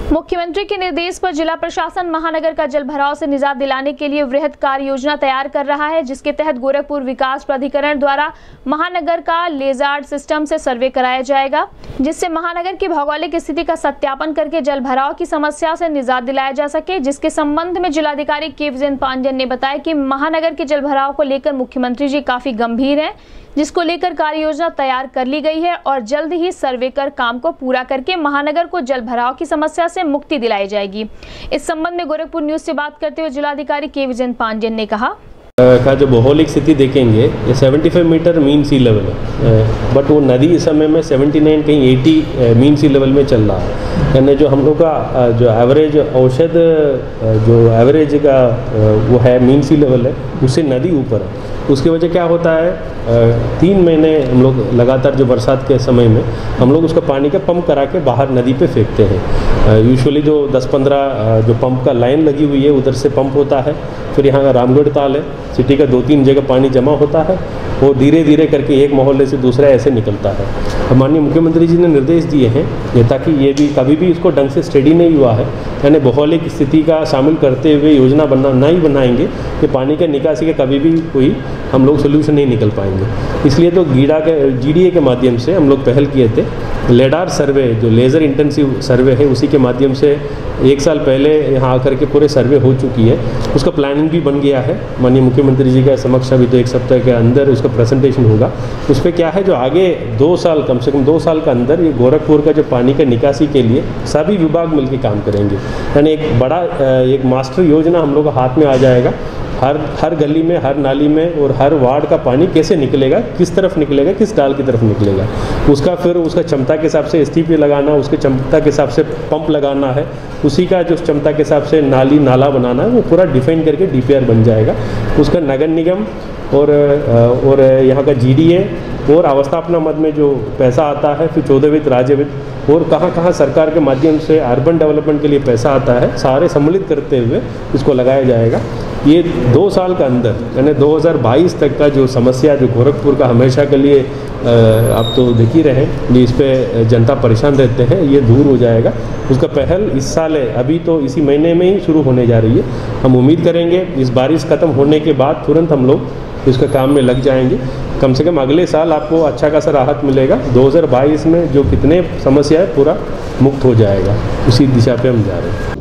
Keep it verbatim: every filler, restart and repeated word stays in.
मुख्यमंत्री के निर्देश पर जिला प्रशासन महानगर का जल भराव से निजात दिलाने के लिए वृहद कार्य योजना तैयार कर रहा है, जिसके तहत गोरखपुर विकास प्राधिकरण द्वारा महानगर का लेजार्ड सिस्टम से सर्वे कराया जाएगा, जिससे महानगर की भौगोलिक स्थिति का सत्यापन करके जल भराव की समस्या से निजात दिलाया जा सके। जिसके संबंध में जिलाधिकारी के विजेंद्र पांडेयन ने बताया कि महानगर के जल भराव को लेकर मुख्यमंत्री जी काफी गंभीर हैं, जिसको लेकर कार्य योजना तैयार कर ली गई है और जल्द ही सर्वे कर काम को पूरा करके महानगर को जल भराव की समस्या से मुक्ति दिलाई जाएगी। इस संबंध में गोरखपुर न्यूज से बात करते हुए जिलाधिकारी के विजेंद्र पांडेयन ने कहा का जो भौगोलिक स्थिति देखेंगे ये पचहत्तर मीटर मीन सी लेवल है, बट वो नदी इस समय में उन्यासी कहीं अस्सी मीन सी लेवल में चल रहा है। यानी जो हम लोग का जो एवरेज औसत जो एवरेज का वो है मीन सी लेवल है, उससे नदी ऊपर है। उसकी वजह क्या होता है, तीन महीने हम लोग लगातार जो बरसात के समय में हम लोग उसका पानी का पंप करा के बाहर नदी पे फेंकते हैं। यूजुअली जो दस पंद्रह जो पंप का लाइन लगी हुई है उधर से पंप होता है, फिर यहाँ का रामगढ़ ताल है, सिटी का दो तीन जगह पानी जमा होता है, वो धीरे धीरे करके एक मोहल्ले से दूसरा ऐसे निकलता है। माननीय मुख्यमंत्री जी ने निर्देश दिए हैं ये ताकि ये भी कभी भी इसको ढंग से स्टडी नहीं हुआ है, यानी भौगोलिक स्थिति का शामिल करते हुए योजना बना नहीं बनाएंगे कि पानी के निकासी के कभी भी कोई हम लोग सोल्यूशन नहीं निकल पाएंगे। इसलिए तो गीडा के जीडीए के माध्यम से हम लोग पहल किए थे। लेडार सर्वे जो लेज़र इंटेंसिव सर्वे है उसी के माध्यम से एक साल पहले यहाँ आकर के पूरे सर्वे हो चुकी है, उसका प्लानिंग भी बन गया है। माननीय मुख्यमंत्री जी का समक्ष अभी तो एक सप्ताह के अंदर उसका प्रेजेंटेशन होगा। उस पर क्या है जो आगे दो साल कम से कम दो साल के अंदर ये गोरखपुर का जो पानी का निकासी के लिए सभी विभाग मिलकर काम करेंगे, यानी एक बड़ा एक मास्टर योजना हम लोग को हाथ में आ जाएगा। हर हर गली में, हर नाली में और हर वार्ड का पानी कैसे निकलेगा, किस तरफ निकलेगा, किस डाल की तरफ निकलेगा, उसका फिर उसका क्षमता के हिसाब से एस टी पी लगाना, उसके क्षमता के हिसाब से पंप लगाना है, उसी का जो क्षमता के हिसाब से नाली नाला बनाना है, वो पूरा डिफाइन करके डी पी आर बन जाएगा। उसका नगर निगम और और यहाँ का जी डी ए और अवस्थापना मद में जो पैसा आता है, फिर चौदह वित्त, राज्य वित्त और कहाँ कहाँ सरकार के माध्यम से अर्बन डेवलपमेंट के लिए पैसा आता है, सारे सम्मिलित करते हुए इसको लगाया जाएगा। ये दो साल के अंदर यानी दो हज़ार बाईस तक का जो समस्या जो गोरखपुर का हमेशा के लिए आप तो देख ही रहे हैं, इस पे जनता परेशान रहते हैं, ये दूर हो जाएगा। उसका पहल इस साल है, अभी तो इसी महीने में ही शुरू होने जा रही है। हम उम्मीद करेंगे इस बारिश ख़त्म होने के बाद तुरंत हम लोग इसका काम में लग जाएंगे। कम से कम अगले साल आपको अच्छा खासा राहत मिलेगा। दो हज़ार बाईस में जो कितने समस्या है पूरा मुक्त हो जाएगा, उसी दिशा पे हम जा रहे हैं।